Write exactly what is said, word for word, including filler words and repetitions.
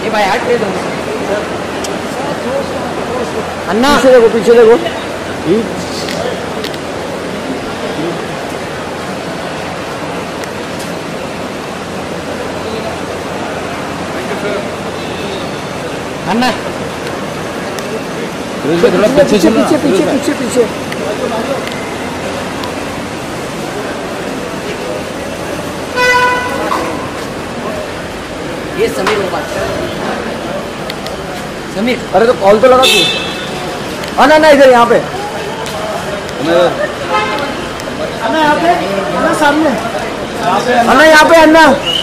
ये भाई हट दे दो अन्ना, पीछे देखो पीछे देखो। अन्ना पीछे पीछे पीछे पीछे पीछे पीछे ये समीर को बात कर। समीर अरे तो कॉल तो लगा तू। अन्ना ना इधर यहाँ पे, अन्ना यहाँ पे, अन्ना सामने, अन्ना यहाँ पे, अन्ना